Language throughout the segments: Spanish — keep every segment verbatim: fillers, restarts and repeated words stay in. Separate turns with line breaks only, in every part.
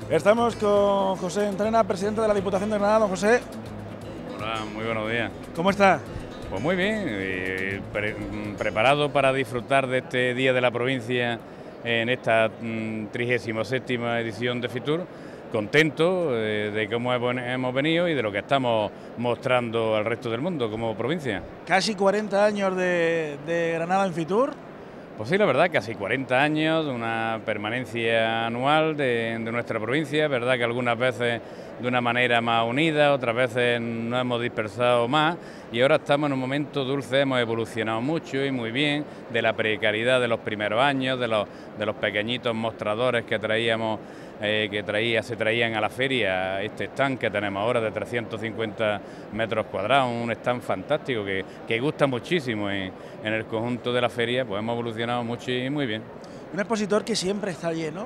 Estamos con José Entrena, presidente de la Diputación de Granada. Don José.
Hola, muy buenos días.
¿Cómo está?
Pues muy bien, eh, pre preparado para disfrutar de este Día de la Provincia en esta trigésima séptima edición de Fitur. Contento eh, de cómo hemos venido y de lo que estamos mostrando al resto del mundo como provincia.
Casi cuarenta años de, de Granada en Fitur.
Pues sí, la verdad, casi cuarenta años, una permanencia anual de, de nuestra provincia, verdad que algunas veces de una manera más unida, otras veces nos hemos dispersado más y ahora estamos en un momento dulce, hemos evolucionado mucho y muy bien de la precariedad de los primeros años, de los, de los pequeñitos mostradores que traíamos, eh, que traía, se traían a la feria, este stand que tenemos ahora de trescientos cincuenta metros cuadrados, un stand fantástico que, que gusta muchísimo en, en el conjunto de la feria, pues hemos evolucionado mucho y muy bien.
Un expositor que siempre está lleno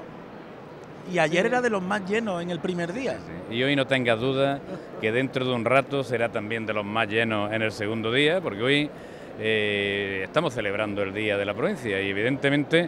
y ayer sí. Era de los más llenos en el primer día.
Sí, sí. Y hoy no tengas duda que dentro de un rato será también de los más llenos en el segundo día, porque hoy eh, estamos celebrando el Día de la Provincia y evidentemente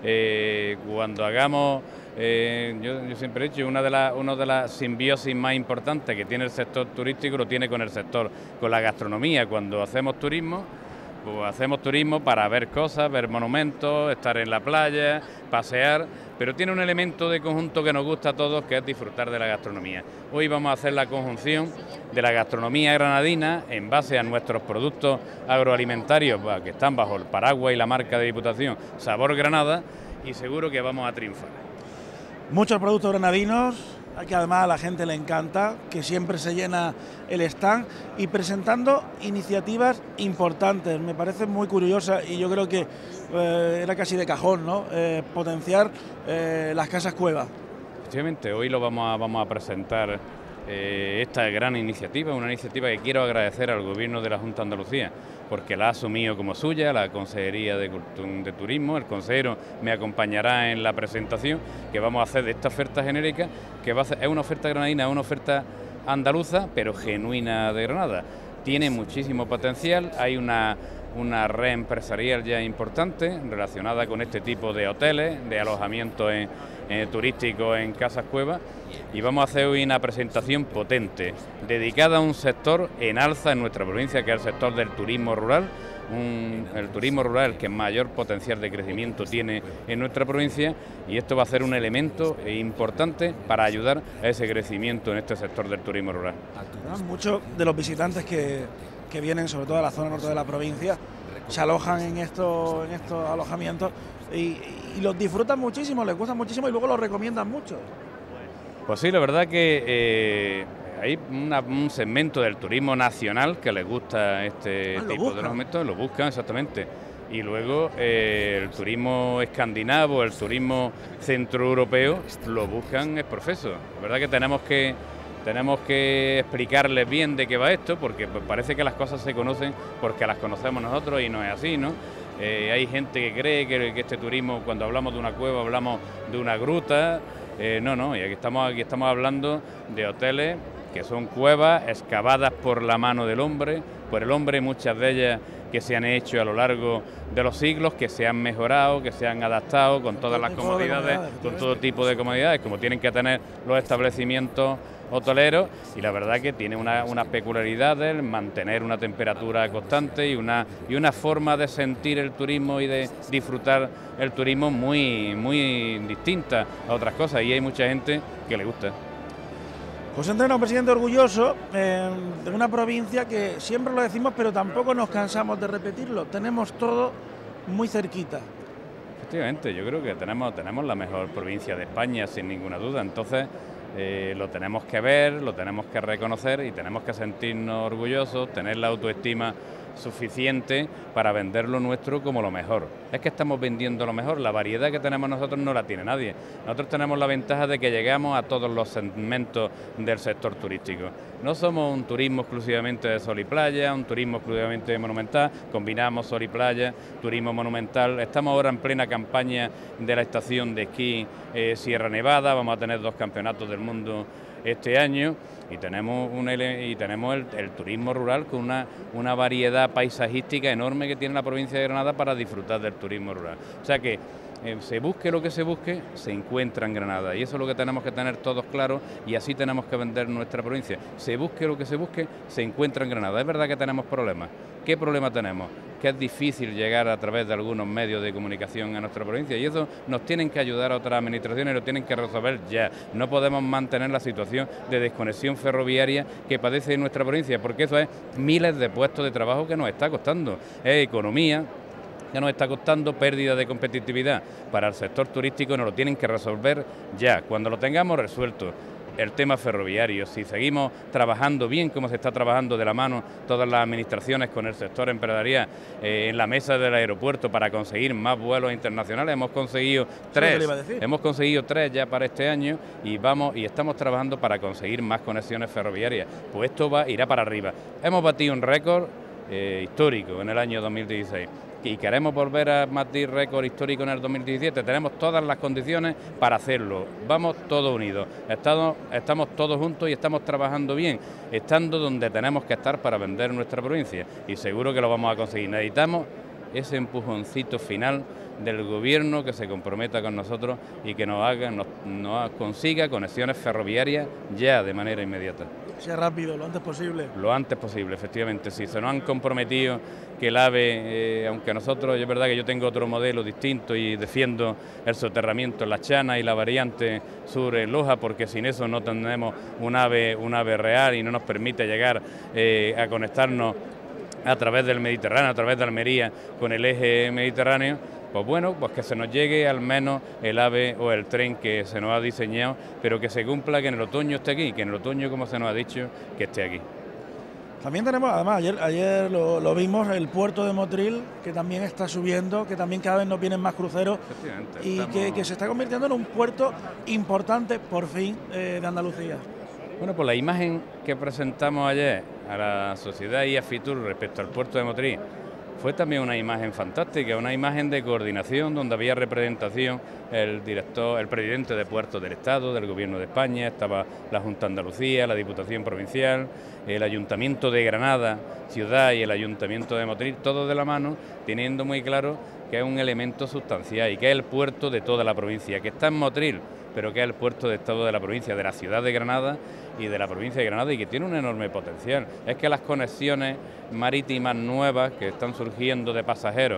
eh, cuando hagamos... Eh, yo, yo siempre he dicho, una de las una de las simbiosis más importantes que tiene el sector turístico lo tiene con el sector, con la gastronomía. Cuando hacemos turismo, pues hacemos turismo para ver cosas, ver monumentos, estar en la playa, pasear, pero tiene un elemento de conjunto que nos gusta a todos, que es disfrutar de la gastronomía. Hoy vamos a hacer la conjunción de la gastronomía granadina en base a nuestros productos agroalimentarios, que están bajo el paraguas y la marca de Diputación Sabor Granada, y seguro que vamos a triunfar.
Muchos productos granadinos, que además a la gente le encanta, que siempre se llena el stand y presentando iniciativas importantes. Me parece muy curiosa y yo creo que eh, era casi de cajón, ¿no? Eh, potenciar eh, las casas cuevas.
Efectivamente, hoy lo vamos a, vamos a presentar eh, esta gran iniciativa, una iniciativa que quiero agradecer al Gobierno de la Junta de Andalucía, porque la ha asumido como suya, la Consejería de, de Turismo. El consejero me acompañará en la presentación que vamos a hacer de esta oferta genérica, que va a ser, es una oferta granadina, es una oferta andaluza, pero genuina de Granada. Tiene muchísimo potencial, hay una, una red empresarial ya importante relacionada con este tipo de hoteles, de alojamientos en, en, turísticos en casas cuevas, y vamos a hacer hoy una presentación potente, dedicada a un sector en alza en nuestra provincia, que es el sector del turismo rural, un, el turismo rural que mayor potencial de crecimiento tiene en nuestra provincia, y esto va a ser un elemento importante para ayudar a ese crecimiento en este sector del turismo rural.
Muchos de los visitantes que, que vienen, sobre todo de la zona norte de la provincia, se alojan en estos, en estos alojamientos y, y los disfrutan muchísimo, les gusta muchísimo y luego los recomiendan mucho.
Pues sí, la verdad que eh, hay una, un segmento del turismo nacional que les gusta este
ah,
tipo de alojamientos, lo buscan exactamente. Y luego eh, el turismo escandinavo, el turismo centroeuropeo, lo buscan es profeso. La verdad que tenemos que tenemos que explicarles bien de qué va esto, porque pues, parece que las cosas se conocen porque las conocemos nosotros y no es así, ¿no? Eh, hay gente que cree que, que este turismo, cuando hablamos de una cueva, hablamos de una gruta. Eh, no, no, y aquí estamos, aquí estamos hablando de hoteles que son cuevas excavadas por la mano del hombre, por el hombre, muchas de ellas que se han hecho a lo largo de los siglos, que se han mejorado, que se han adaptado con todas las comodidades, con todo tipo de comodidades, como tienen que tener los establecimientos hoteleros, y la verdad que tiene una, unas peculiaridades, mantener una temperatura constante y una, y una forma de sentir el turismo y de disfrutar el turismo muy, muy distinta a otras cosas, y hay mucha gente que le gusta.
José Entrena, un presidente orgulloso eh, de una provincia que siempre lo decimos, pero tampoco nos cansamos de repetirlo. Tenemos todo muy cerquita.
Efectivamente, yo creo que tenemos, tenemos la mejor provincia de España, sin ninguna duda. Entonces, eh, lo tenemos que ver, lo tenemos que reconocer y tenemos que sentirnos orgullosos, tener la autoestima suficiente para vender lo nuestro como lo mejor. Es que estamos vendiendo lo mejor, la variedad que tenemos nosotros no la tiene nadie. Nosotros tenemos la ventaja de que llegamos a todos los segmentos del sector turístico. No somos un turismo exclusivamente de sol y playa, un turismo exclusivamente monumental, combinamos sol y playa, turismo monumental. Estamos ahora en plena campaña de la estación de esquí eh, Sierra Nevada, vamos a tener dos campeonatos del mundo este año, y tenemos un y tenemos el, el turismo rural con una, una variedad paisajística enorme que tiene la provincia de Granada para disfrutar del turismo rural. O sea que eh, se busque lo que se busque, se encuentra en Granada. Y eso es lo que tenemos que tener todos claros y así tenemos que vender nuestra provincia. Se busque lo que se busque, se encuentra en Granada. Es verdad que tenemos problemas. ¿Qué problema tenemos? Que es difícil llegar a través de algunos medios de comunicación a nuestra provincia y eso nos tienen que ayudar a otras administraciones y lo tienen que resolver ya. No podemos mantener la situación de desconexión ferroviaria que padece nuestra provincia, porque eso es miles de puestos de trabajo que nos está costando. Es economía que nos está costando, pérdida de competitividad para el sector turístico y nos lo tienen que resolver ya. Cuando lo tengamos resuelto, el tema ferroviario, si seguimos trabajando bien como se está trabajando de la mano todas las administraciones con el sector empresarial eh, en la mesa del aeropuerto para conseguir más vuelos internacionales, hemos conseguido tres, hemos conseguido tres ya para este año y vamos y estamos trabajando para conseguir más conexiones ferroviarias, pues esto va, irá para arriba. Hemos batido un récord eh, histórico en el año dos mil dieciséis. Y queremos volver a batir récord histórico en el dos mil diecisiete, tenemos todas las condiciones para hacerlo. Vamos todos unidos, estamos, estamos todos juntos y estamos trabajando bien, estando donde tenemos que estar para vender nuestra provincia y seguro que lo vamos a conseguir. Necesitamos ese empujoncito final del gobierno que se comprometa con nosotros y que nos haga, nos, nos consiga conexiones ferroviarias ya de manera inmediata.
Sea rápido, lo antes posible.
Lo antes posible, efectivamente. Si se nos han comprometido que el AVE, eh, aunque nosotros, es verdad que yo tengo otro modelo distinto y defiendo el soterramiento en La Chana y la variante sur en Loja, porque sin eso no tenemos un AVE, un AVE real y no nos permite llegar eh, a conectarnos a través del Mediterráneo, a través de Almería con el eje mediterráneo. Pues bueno, pues que se nos llegue al menos el AVE o el tren que se nos ha diseñado, pero que se cumpla, que en el otoño esté aquí, que en el otoño, como se nos ha dicho, que esté aquí.
También tenemos, además, ayer, ayer lo, lo vimos, el puerto de Motril, que también está subiendo, que también cada vez nos vienen más cruceros y estamos... que, que se está convirtiendo en un puerto importante, por fin, eh, de Andalucía.
Bueno, pues la imagen que presentamos ayer a la sociedad y a Fitur respecto al puerto de Motril fue también una imagen fantástica, una imagen de coordinación donde había representación el director, el presidente de Puertos del Estado, del Gobierno de España, estaba la Junta de Andalucía, la Diputación Provincial, el Ayuntamiento de Granada, ciudad y el Ayuntamiento de Motril, todos de la mano, teniendo muy claro que es un elemento sustancial y que es el puerto de toda la provincia, que está en Motril, pero que es el puerto de Estado de la provincia, de la ciudad de Granada y de la provincia de Granada y que tiene un enorme potencial. Es que las conexiones marítimas nuevas que están surgiendo de pasajeros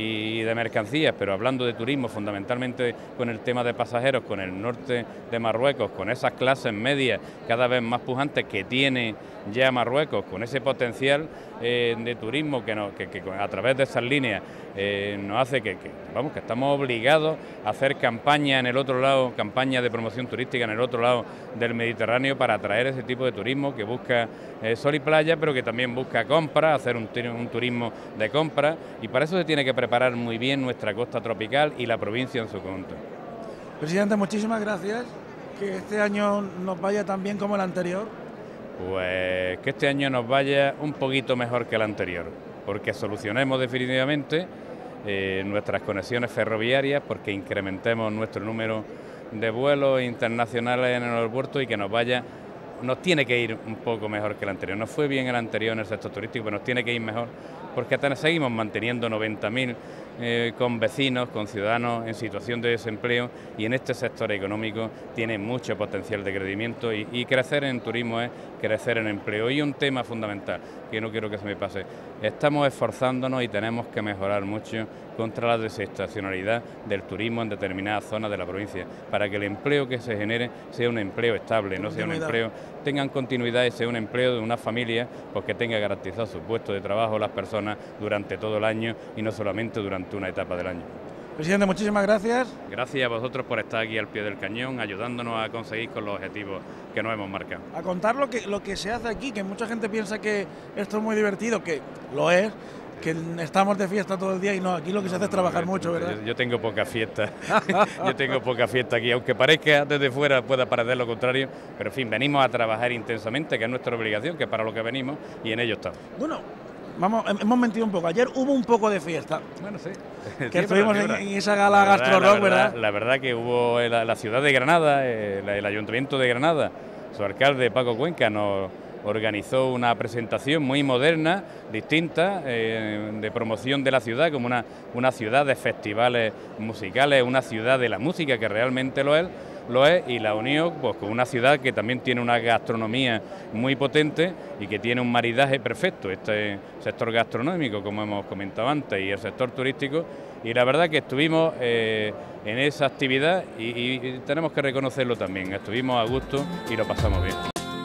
y de mercancías, pero hablando de turismo fundamentalmente con el tema de pasajeros, con el norte de Marruecos, con esas clases medias cada vez más pujantes que tiene ya Marruecos, con ese potencial eh, de turismo que, nos, que, que a través de esas líneas eh, nos hace que, que, vamos, que estamos obligados a hacer campaña en el otro lado, campaña de promoción turística en el otro lado del Mediterráneo para atraer ese tipo de turismo que busca eh, sol y playa, pero que también busca compra, hacer un, un turismo de compra, y para eso se tiene que preparar muy bien nuestra costa tropical y la provincia en su conjunto.
Presidente, muchísimas gracias. Que este año nos vaya tan bien como el anterior.
Pues que este año nos vaya un poquito mejor que el anterior, porque solucionemos definitivamente eh, nuestras conexiones ferroviarias, porque incrementemos nuestro número de vuelos internacionales en el aeropuerto y que nos vaya, nos tiene que ir un poco mejor que el anterior. Nos fue bien el anterior en el sector turístico, pero nos tiene que ir mejor, porque hasta seguimos manteniendo noventa mil eh, con vecinos, con ciudadanos en situación de desempleo, y en este sector económico tiene mucho potencial de crecimiento y, y crecer en turismo es crecer en empleo. Y un tema fundamental, que no quiero que se me pase, estamos esforzándonos y tenemos que mejorar mucho contra la desestacionalidad del turismo en determinadas zonas de la provincia, para que el empleo que se genere sea un empleo estable, no sea un empleo, tengan continuidad y sea un empleo de una familia, pues que tenga garantizado su puesto de trabajo las personas durante todo el año y no solamente durante una etapa del año.
Presidente, muchísimas gracias.
Gracias a vosotros por estar aquí al pie del cañón, ayudándonos a conseguir con los objetivos que nos hemos marcado.
A contar lo que, lo que se hace aquí, que mucha gente piensa que esto es muy divertido, que lo es, que estamos de fiesta todo el día y no, aquí lo que se hace es trabajar mucho, ¿verdad?
Yo, yo tengo poca fiesta, yo tengo poca fiesta aquí, aunque parezca desde fuera pueda parecer lo contrario, pero en fin, venimos a trabajar intensamente, que es nuestra obligación, que es para lo que venimos, y en ello estamos.
Bueno, vamos, hemos mentido un poco, ayer hubo un poco de fiesta.
Bueno, sí.
Que estuvimos en, en esa gala Gastro Rock, ¿verdad?
La verdad que hubo la, la ciudad de Granada, el, el Ayuntamiento de Granada, su alcalde Paco Cuenca nos, organizó una presentación muy moderna, distinta, eh, de promoción de la ciudad, como una, una ciudad de festivales musicales, una ciudad de la música, que realmente lo es, lo es, y la unió pues con una ciudad que también tiene una gastronomía muy potente y que tiene un maridaje perfecto, este sector gastronómico, como hemos comentado antes, y el sector turístico, y la verdad que estuvimos eh, en esa actividad y, y, y tenemos que reconocerlo también, estuvimos a gusto y lo pasamos bien.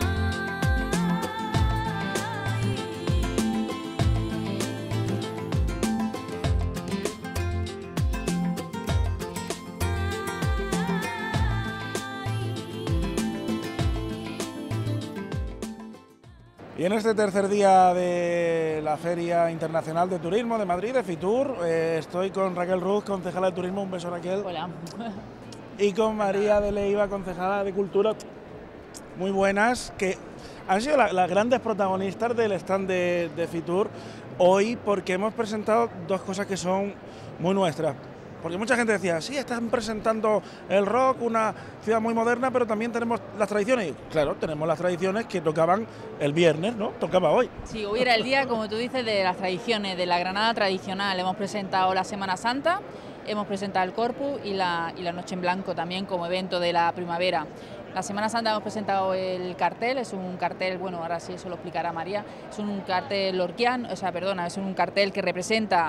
Y en este tercer día de la Feria Internacional de Turismo de Madrid, de Fitur, eh, estoy con Raquel Ruz, concejala de Turismo. Un beso, Raquel.
Hola.
Y con María de Leiva, concejala de Cultura. Muy buenas, que han sido la, las grandes protagonistas del stand de, de Fitur hoy, porque hemos presentado dos cosas que son muy nuestras. Porque mucha gente decía, sí, están presentando el rock, una ciudad muy moderna, pero también tenemos las tradiciones. Y claro, tenemos las tradiciones que tocaban el viernes, ¿no? Tocaba hoy.
Sí, hoy era el día, como tú dices, de las tradiciones, de la Granada tradicional. Hemos presentado la Semana Santa, hemos presentado el Corpus y la, y la Noche en Blanco también como evento de la primavera. La Semana Santa hemos presentado el cartel, es un cartel, bueno, ahora sí eso lo explicará María, es un cartel lorquiano, o sea, perdona, es un cartel que representa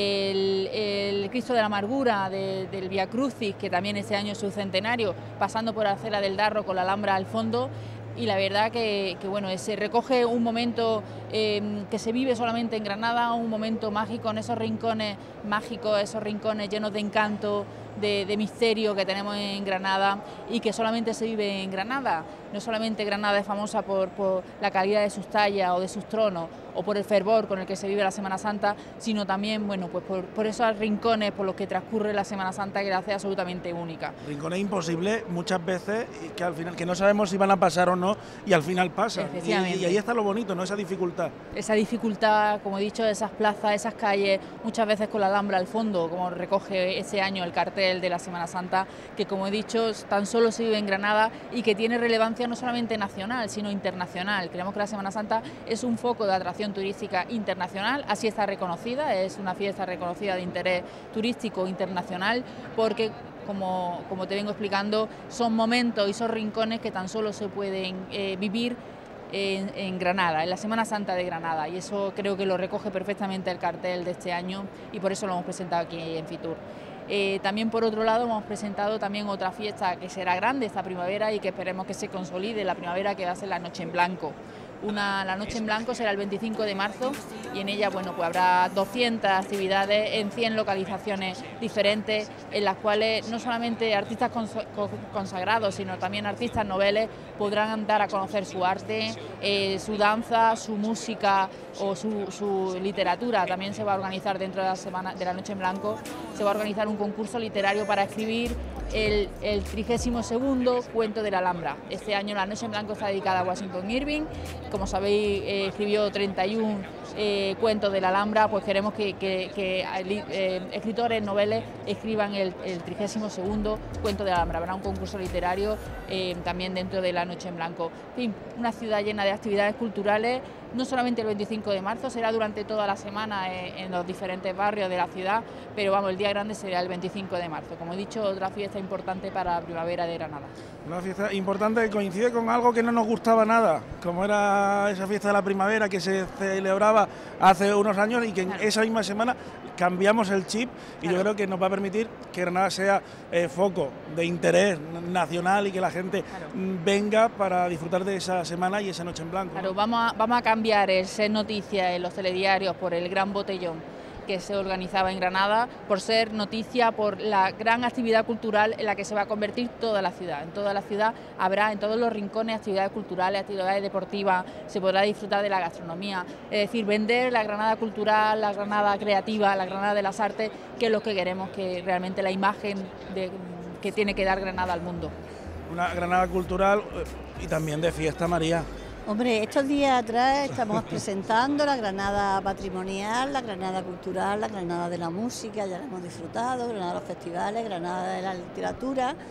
el, el Cristo de la Amargura de, del Vía Crucis, que también este año es su centenario, pasando por la Acera del Darro con la Alhambra al fondo. Y la verdad que, que bueno, se recoge un momento eh, que se vive solamente en Granada, un momento mágico en esos rincones mágicos, esos rincones llenos de encanto, de, de misterio que tenemos en Granada y que solamente se vive en Granada. No solamente Granada es famosa por, por la calidad de sus tallas o de sus tronos o por el fervor con el que se vive la Semana Santa, sino también bueno, pues por, por esos rincones por los que transcurre la Semana Santa, que la hace absolutamente única.
Rincones imposibles muchas veces que al final que no sabemos si van a pasar o no y al final pasa. Y, y ahí está lo bonito, ¿no? Esa dificultad.
Esa dificultad, como he dicho, esas plazas, esas calles, muchas veces con la Alhambra al fondo, como recoge ese año el cartel de la Semana Santa, que como he dicho tan solo se vive en Granada y que tiene relevancia no solamente nacional, sino internacional. Creemos que la Semana Santa es un foco de atracción turística internacional, así está reconocida, es una fiesta reconocida de interés turístico internacional, porque como, como te vengo explicando, son momentos y son rincones que tan solo se pueden eh, vivir en, en Granada, en la Semana Santa de Granada, y eso creo que lo recoge perfectamente el cartel de este año y por eso lo hemos presentado aquí en Fitur. Eh, también por otro lado hemos presentado también otra fiesta que será grande esta primavera y que esperemos que se consolide la primavera, que va a ser la Noche en Blanco. Una, la Noche en Blanco será el veinticinco de marzo y en ella bueno, pues habrá doscientas actividades en cien localizaciones diferentes, en las cuales no solamente artistas consagrados, sino también artistas noveles podrán dar a conocer su arte, eh, su danza, su música o su, su literatura. También se va a organizar dentro de la, semana, de la Noche en Blanco, se va a organizar un concurso literario para escribir el, el trigésimo segundo cuento de la Alhambra. Este año la Noche en Blanco está dedicada a Washington Irving. Como sabéis, eh, escribió treinta y uno eh, cuentos de la Alhambra, pues queremos que, que, que eh, escritores, noveles, escriban el, el trigésimo segundo cuento de la Alhambra. Habrá un concurso literario eh, también dentro de la Noche en Blanco. En fin, una ciudad llena de actividades culturales, no solamente el veinticinco de marzo, será durante toda la semana eh, en los diferentes barrios de la ciudad, pero vamos, el día grande será el veinticinco de marzo. Como he dicho, otra fiesta importante para la primavera de Granada.
Una fiesta importante que coincide con algo que no nos gustaba nada, como era esa fiesta de la primavera que se celebraba hace unos años y que en esa misma semana cambiamos el chip y claro, yo creo que nos va a permitir que Granada sea eh, foco de interés nacional y que la gente claro, venga para disfrutar de esa semana y esa Noche en Blanco.
Claro, ¿no? vamos, a, vamos a cambiar el ser noticia en los telediarios por el Gran Botellón que se organizaba en Granada, por ser noticia, por la gran actividad cultural en la que se va a convertir toda la ciudad. En toda la ciudad habrá, en todos los rincones, actividades culturales, actividades deportivas, se podrá disfrutar de la gastronomía, es decir, vender la Granada cultural, la Granada creativa, la Granada de las artes, que es lo que queremos, que realmente la imagen de, que tiene que dar Granada al mundo.
Una Granada cultural y también de fiesta, María.
Hombre, estos días atrás estamos presentando la Granada patrimonial, la Granada cultural, la Granada de la música, ya la hemos disfrutado, Granada de los festivales, Granada de la literatura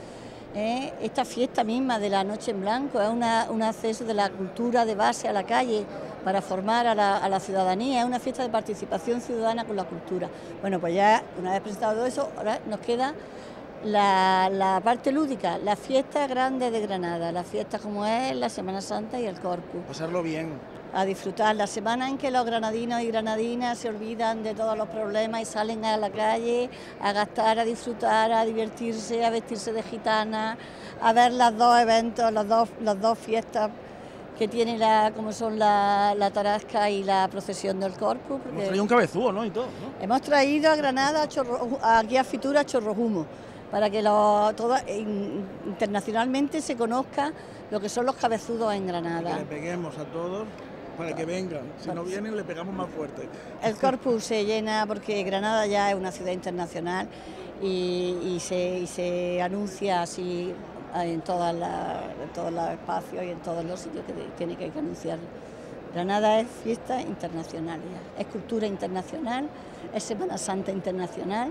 ¿eh? Esta fiesta misma de la Noche en Blanco es una, un acceso de la cultura de base a la calle para formar a la, a la ciudadanía, es una fiesta de participación ciudadana con la cultura. Bueno, pues ya una vez presentado todo eso, ahora nos queda la, la parte lúdica, la fiesta grande de Granada, la fiesta como es la Semana Santa y el Corpus.
Pasarlo bien.
A disfrutar, la semana en que los granadinos y granadinas se olvidan de todos los problemas y salen a la calle a gastar, a disfrutar, a divertirse, a vestirse de gitana, a ver los dos eventos, las dos, las dos fiestas que tiene la, como son la, la tarasca y la procesión del Corpus.
Hemos traído un cabezúo, ¿no? Y todo, ¿no?
Hemos traído a Granada, a Chorro, aquí a Fitura, a Chorrojumo, para que lo, todo, internacionalmente se conozca lo que son los cabezudos en Granada.
Y que le peguemos a todos para que vengan. Si no vienen, le pegamos más fuerte.
El Corpus se llena porque Granada ya es una ciudad internacional y, y, se, y se anuncia así en, todas las, en todos los espacios y en todos los sitios que tiene que anunciar. Granada es fiesta internacional ya, es cultura internacional, es Semana Santa internacional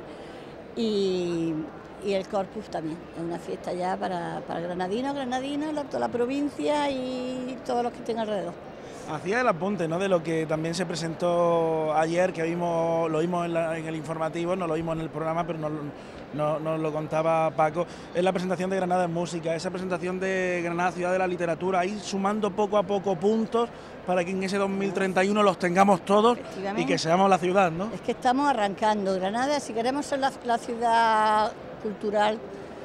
y, y el Corpus también, es una fiesta ya para, para granadinos, granadinas, la, toda la provincia y todos los que estén alrededor.
Hacía el apunte, ¿no?, de lo que también se presentó ayer, que vimos, lo vimos en, la, en el informativo, no lo vimos en el programa, pero nos, nos, nos lo contaba Paco, es la presentación de Granada en Música, esa presentación de Granada Ciudad de la Literatura, ahí sumando poco a poco puntos para que en ese dos mil treinta y uno los tengamos todos y que seamos la ciudad, ¿no?
Es que estamos arrancando. Granada, si queremos ser la, la ciudad cultural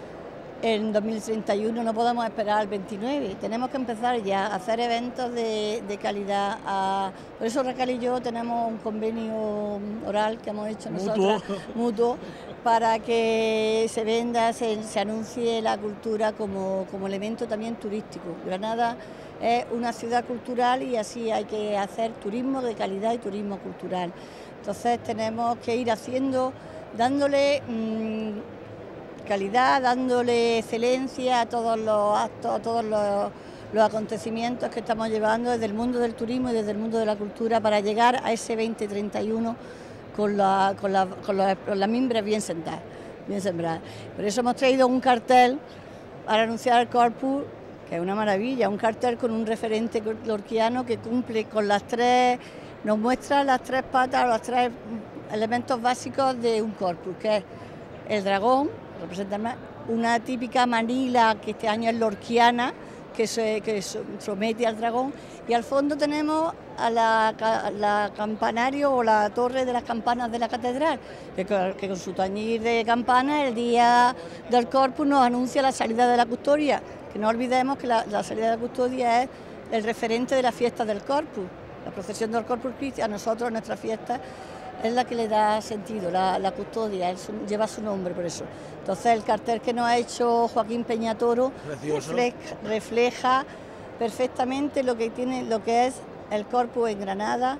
en dos mil treinta y uno, no podemos esperar al veintinueve, tenemos que empezar ya a hacer eventos de, de calidad. A, por eso Raquel y yo tenemos un convenio oral que hemos hecho nosotros, mutuo, para que se venda, se, se anuncie la cultura como, como elemento también turístico. Granada es una ciudad cultural y así hay que hacer turismo de calidad y turismo cultural. Entonces tenemos que ir haciendo, dándole Mmm, calidad, dándole excelencia a todos los actos, a todos los, los acontecimientos que estamos llevando desde el mundo del turismo y desde el mundo de la cultura para llegar a ese veinte treinta y uno con la, con la, con la, con las mimbres bien sentadas, bien sembradas. Por eso hemos traído un cartel para anunciar el Corpus, que es una maravilla, un cartel con un referente lorquiano que cumple con las tres, nos muestra las tres patas, los tres elementos básicos de un Corpus, que es el dragón, representa una típica manila que este año es lorquiana, que se que somete al dragón, y al fondo tenemos a la, a la campanario o la torre de las campanas de la catedral, que, que con su tañir de campana el día del Corpus nos anuncia la salida de la custodia, que no olvidemos que la, la salida de la custodia es el referente de la fiesta del Corpus, la procesión del Corpus Christi, a nosotros nuestra fiesta es la que le da sentido, la, la custodia, él su, lleva su nombre por eso. Entonces el cartel que nos ha hecho Joaquín Peñatoro refleja, refleja perfectamente lo que tiene, lo que es el Corpus en Granada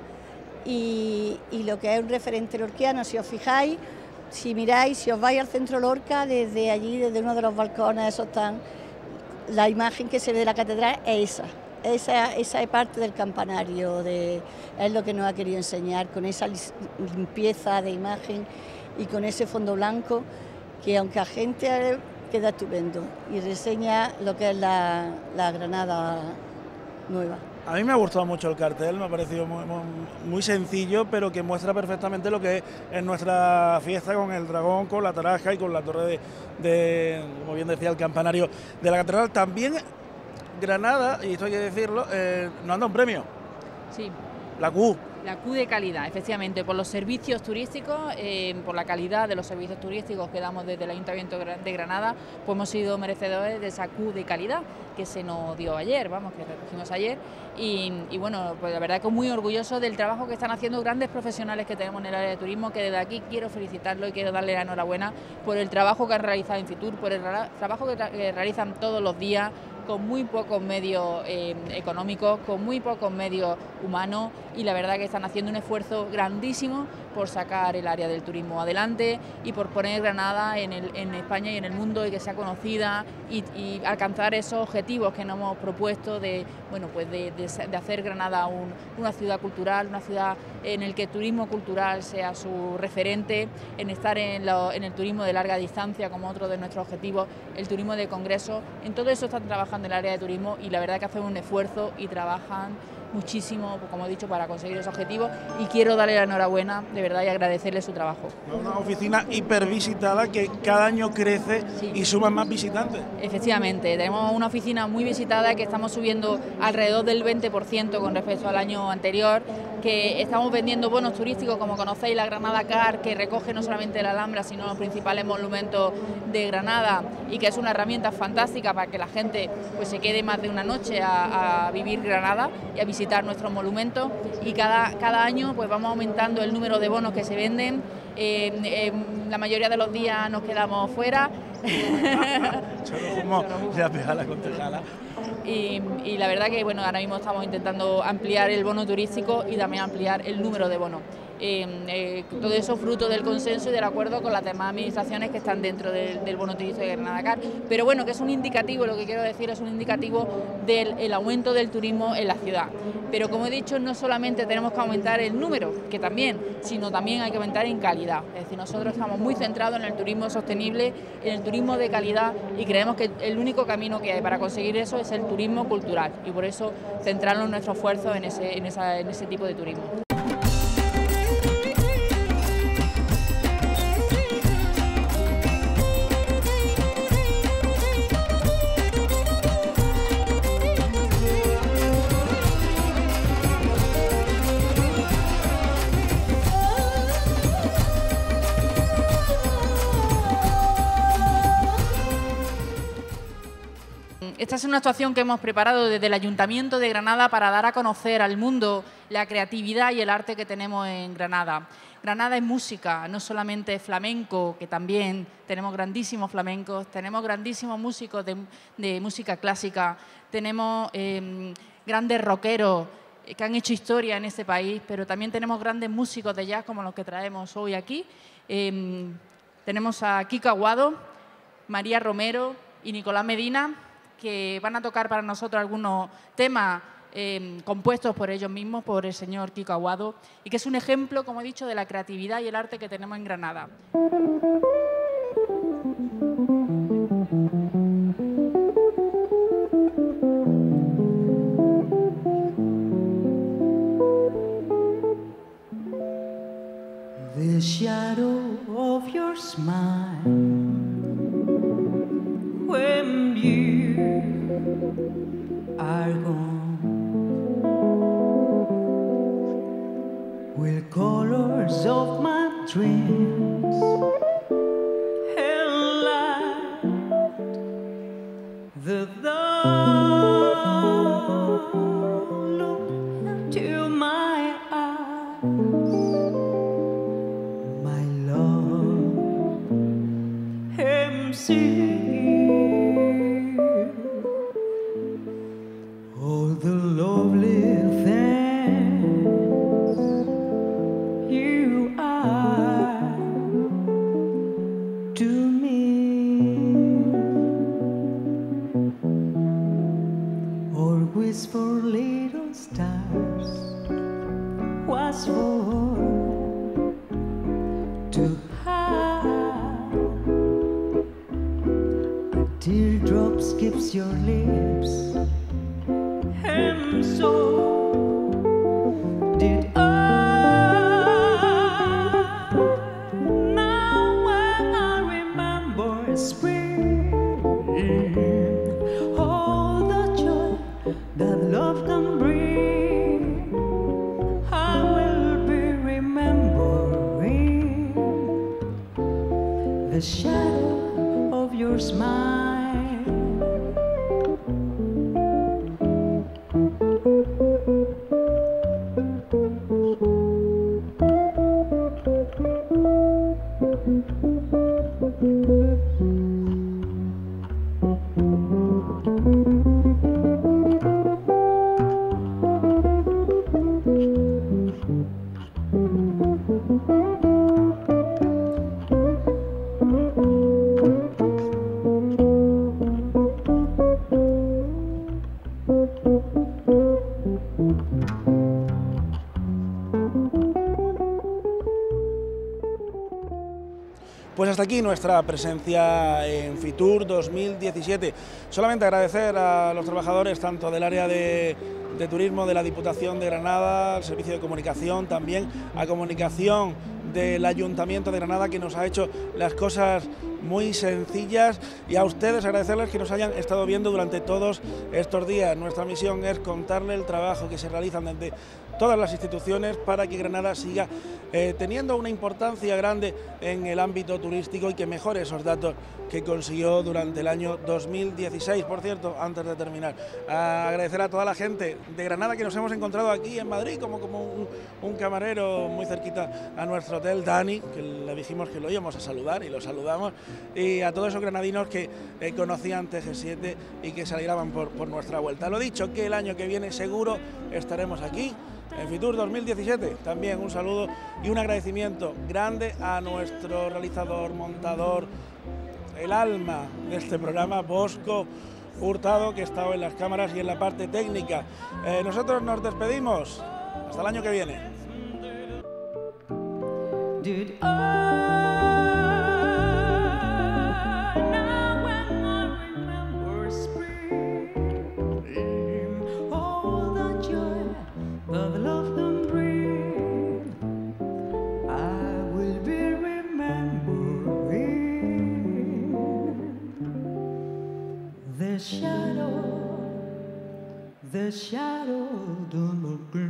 y, y lo que es un referente lorquiano. Si os fijáis, si miráis, si os vais al centro Lorca, desde allí, desde uno de los balcones, esos están, la imagen que se ve de la catedral es esa. Esa, esa es parte del campanario, de, es lo que nos ha querido enseñar, con esa limpieza de imagen y con ese fondo blanco, que aunque a gente queda estupendo y reseña lo que es la, la Granada nueva.
A mí me ha gustado mucho el cartel, me ha parecido muy, muy, muy sencillo, pero que muestra perfectamente lo que es en nuestra fiesta con el dragón, con la tarasca y con la torre de, de como bien decía, el campanario de la catedral. También Granada, y esto hay que decirlo, eh, nos han dado un premio.
Sí.
La Q.
La Q de calidad, efectivamente, por los servicios turísticos, eh, por la calidad de los servicios turísticos que damos desde el Ayuntamiento de Granada, pues hemos sido merecedores de esa Q de calidad que se nos dio ayer, vamos, que recogimos ayer, y, y bueno, pues la verdad que muy orgulloso del trabajo que están haciendo grandes profesionales que tenemos en el área de turismo, que desde aquí quiero felicitarlo y quiero darle la enhorabuena por el trabajo que han realizado en Fitur, por el trabajo que, tra que realizan todos los días, con muy pocos medios eh, económicos, con muy pocos medios humanos, y la verdad que están haciendo un esfuerzo grandísimo por sacar el área del turismo adelante y por poner Granada en, el, en España y en el mundo y que sea conocida y, y alcanzar esos objetivos que nos hemos propuesto de, bueno, pues de, de, de hacer Granada un, una ciudad cultural, una ciudad en el que el turismo cultural sea su referente, en estar en, lo, en el turismo de larga distancia como otro de nuestros objetivos, el turismo de congreso. En todo eso están trabajando en el área de turismo y la verdad que hacen un esfuerzo y trabajan muchísimo, como he dicho, para conseguir esos objetivos y quiero darle la enhorabuena de verdad y agradecerle su trabajo.
Una oficina hipervisitada que cada año crece sí. y suma más visitantes.
Efectivamente, tenemos una oficina muy visitada que estamos subiendo alrededor del veinte por ciento con respecto al año anterior, que estamos vendiendo bonos turísticos, como conocéis, la Granada Car, que recoge no solamente la Alhambra, sino los principales monumentos de Granada y que es una herramienta fantástica para que la gente pues, se quede más de una noche a, a vivir Granada y a visitar nuestros monumentos y cada, cada año pues vamos aumentando el número de bonos que se venden. Eh, eh, la mayoría de los días nos quedamos fuera. y, y la verdad que bueno, ahora mismo estamos intentando ampliar el bono turístico y también ampliar el número de bonos. Eh, eh, todo eso fruto del consenso y del acuerdo con las demás administraciones que están dentro del, del bono turístico de Granada Car, pero bueno, que es un indicativo, lo que quiero decir es un indicativo del el aumento del turismo en la ciudad, pero como he dicho, no solamente tenemos que aumentar el número, que también, sino también hay que aumentar en calidad, es decir, nosotros estamos muy centrados en el turismo sostenible, en el turismo de calidad y creemos que el único camino que hay para conseguir eso es el turismo cultural y por eso centrarnos nuestro esfuerzo en ese, en esa, en ese tipo de turismo. Esta es una actuación que hemos preparado desde el Ayuntamiento de Granada para dar a conocer al mundo la creatividad y el arte que tenemos en Granada. Granada es música, no solamente flamenco, que también tenemos grandísimos flamencos, tenemos grandísimos músicos de, de música clásica, tenemos eh, grandes rockeros que han hecho historia en este país, pero también tenemos grandes músicos de jazz como los que traemos hoy aquí. Eh, tenemos a Kiko Aguado, María Romero y Nicolás Medina, que van a tocar para nosotros algunos temas eh, compuestos por ellos mismos, por el señor Kiko Aguado, y que es un ejemplo, como he dicho, de la creatividad y el arte que tenemos en Granada.
The shadow of your smile when you are gone with colors of my dreams and light the dawn look into my eyes, my love and see all the lovely things you are to me. Always for little stars was for to hide. A teardrop skips your lips. And so did I. Now when I remember spring, all the joy that love can bring, I will be remembering the shadow of your smile. Thank you.
hasta aquí nuestra presencia en Fitur dos mil diecisiete. Solamente agradecer a los trabajadores tanto del área de, de turismo de la Diputación de Granada, al Servicio de Comunicación, también a Comunicación del Ayuntamiento de Granada, que nos ha hecho las cosas muy sencillas, y a ustedes agradecerles que nos hayan estado viendo durante todos estos días. Nuestra misión es contarle el trabajo que se realiza desde todas las instituciones para que Granada siga eh, teniendo una importancia grande en el ámbito turístico y que mejore esos datos que consiguió durante el año dos mil dieciséis. Por cierto, antes de terminar, a agradecer a toda la gente de Granada que nos hemos encontrado aquí en Madrid, como, como un, un camarero muy cerquita a nuestro hotel, Dani, que le dijimos que lo íbamos a saludar y lo saludamos, y a todos esos granadinos que eh, conocían T G siete y que se alegraban por, por nuestra vuelta. Lo dicho, que el año que viene seguro estaremos aquí en Fitur dos mil diecisiete. También un saludo y un agradecimiento grande a nuestro realizador, montador, el alma de este programa, Bosco Hurtado, que ha estado en las cámaras y en la parte técnica. Eh, nosotros nos despedimos. Hasta el año que viene.
Did I now when I remember spring, all the joy that love can bring, I will be remembering the shadow, the shadow, the